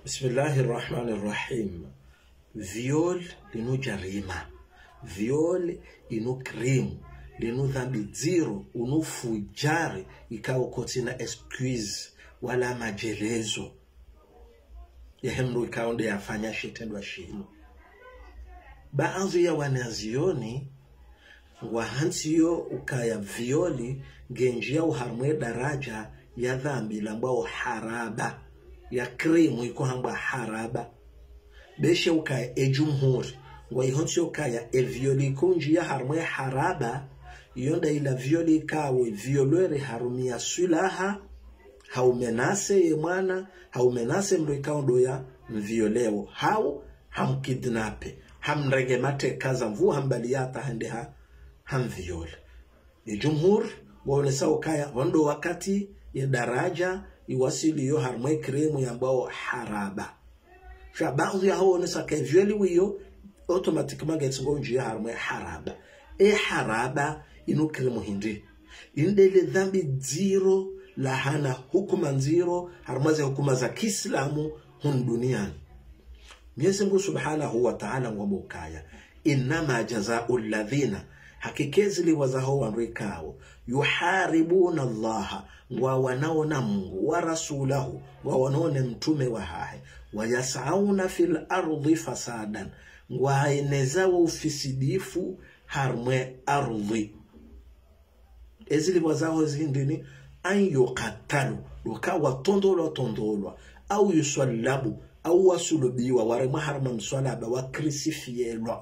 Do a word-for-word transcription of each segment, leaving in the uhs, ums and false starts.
Bismillahirrahmanirrahim. Viol linu jarima, viol inu krimu, linu dhambi zero, unu fujari ikawo kotina excuse wala majelezo ya hemru ikawo nde yafanya shitendwa shino. Baadhi ya wanazioni wahansiyo ukaya violi genjia uharmwe daraja ya dhambi lambao haraba ya krimu iko hamba haraba beshe ukaya ejumhuri wa ihonsiyo ukaya e violi kunji ya harmwe haraba yonda ila violi kawe violwere harumia sulaha haumenase ye mwana haumenase mru ikaondo ya mvioleo hau hamkidnape hamrege mate kaza mvu hambaliyata hande ha hamviole. Ni jumhur waonesa ukaya wando wakati ya daraja iwasili yo harmwe kremu ya mbao haraba. Sha baadhi ya hao onesa kaya violi wiyo automatikima getsingo njia harmwe haraba. E haraba inu kremu hindi. Indele dhambi zero lahana hukuma nziro harmaze hukuma za kiislamu hun duniani. Mwenyezi Mungu Subhanahu wa Ta'ala ngomukaya inama jazaa'u alladhina hakikezi liwazaho wanrikao yuharibuna Allah wa wanaona Mungu wa rasulahu wa wanaone mtume wa hahe wa yasauna fil ardi fasadan wa inezawo ufisidifu harmwe ardhi. Ezili wazaho zindini an yuqatalu lukawa tondolwa tondolwa au yuswallabu au wasulubiwa warema harma mswalaba wa crucifielwa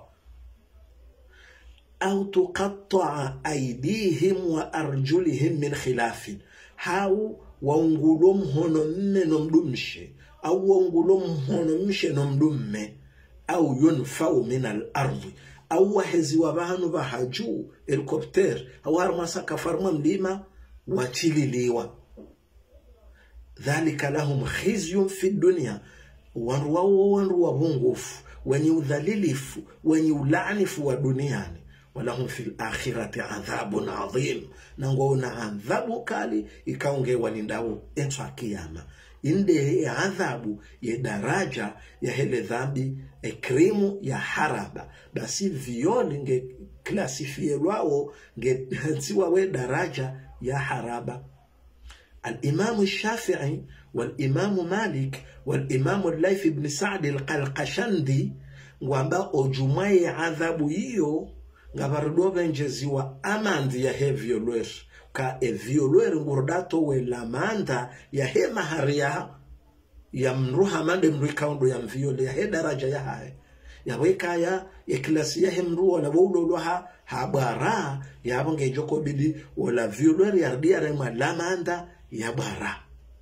au tuqatta'a aydihim wa arjulihim min khilafin hau waungulom hono mme no mdumshe au waungulom hono mshe no mdumme au yunfau min al-ardi au wahezi wabahanu bahaju helikopter au harma sakafarma mlima watililiwa. Dhalika lahum khizyun fi dunya wanruwa wanruwa bungufu wenye udhalilifu wenye ulaanifu wa duniani walahum fil akhirati adhabun adhim nangona adhabu kali ikaonge walindawo entwa kiyama. Inde adhabu ye daraja ya hele dhambi ekrimu ya haraba basi violi nge klasifierwao nge hansiwa we daraja ya haraba. الإمام الشافعي والإمام مالك والإمام الليث بن سعد القلقشندي وابا أجمعي عذاب يو ngabarudo benjeziwa amandi ya he violwer ka e violwer ngurdato we lamanda ya he maharia ya mruha mande mrikaundo ya mviole ya he daraja ya hae ya weka ya ya klasi ya he mruwa na waulo ha habara ya abonge joko bidi wala violwer ya rdiare ma lamanda ya bara.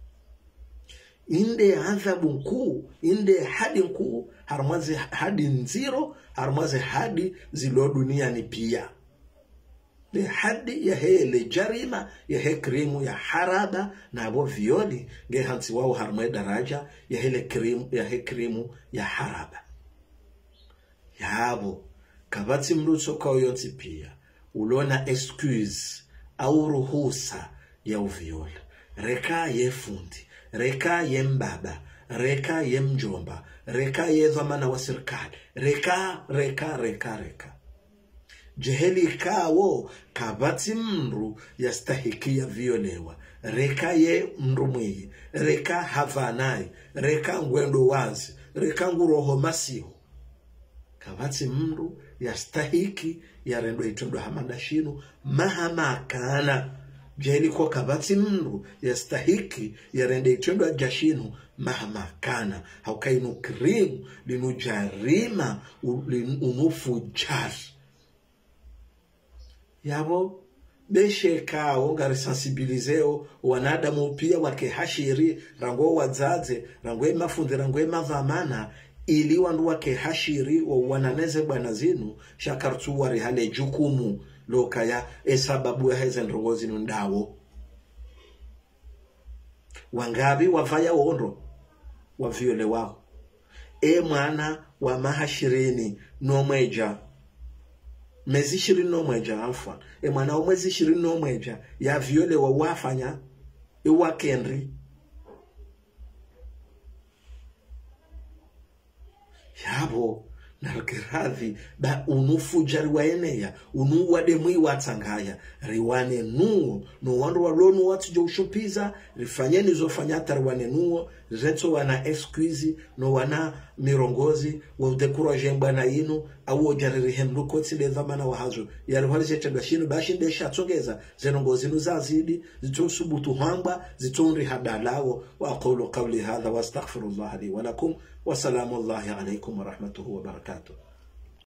Inde adhabu nkuu, inde hadi nkuu, harmaze hadi nziro, harmaze hadi zilo dunia ni pia. Le hadi ya hele jarima, ya he krimu ya haraba, na abo violi, ge hansi wao harmae daraja, ya hele krimu, ya he krimu ya haraba. Ya abo, kabati mruso kwa uyonsi pia, ulona excuse, au ruhusa ya uvioli. Reka ye fundi, reka ye mbaba, reka ye mjomba, reka ye dhamana wa serikali, reka, reka, reka, reka. Jeheli kawo kabati mru yastahikia violewa, reka ye mrumwi, reka havanai, reka ngwendo wazi, reka nguroho masihu. Kabati mru yastahiki ya rendo itondo hamandashinu, mahama kana. Jahili kwa kabati mru yastahiki ya rende itendo jashinu mahama kana haukainu krimu linu jarima unufu jar yabo beshe kao ngari sensibilizeo wanadamu pia wake hashiri rango wazaze rango mafundi rango mavamana ili wandu wake hashiri wa wananeze bwana zinu shakartu wari hale jukumu lokaya e sababu ya hezen rogozi nundawo wangabi wafaya wondo wa viole wao e mwana wa mahashirini no mweja mezi shirini no mweja alfa e mwana wa mwezi shirini no mweja ya viole wa wafanya e wakenri mambo narkiradhi ba unufu jari waenea unu wade mwi watangaya riwane nuo no wandu walonu watu jo ushupiza rifanyeni zofanya tarwane nuo reto wana excuse no wana mirongozi wa dekuraje mbana inu awo jari rihendu koti le dhamana wa hazo yari wali zechaga shinu bashinde shatongeza zenongozi nuzazidi zito subutu hamba zitonri hadalawo wa aqulu qawli hadha wa astaghfirullah li wa lakum wa salamu allahi alaykum wa rahmatuhu wa barakatuh.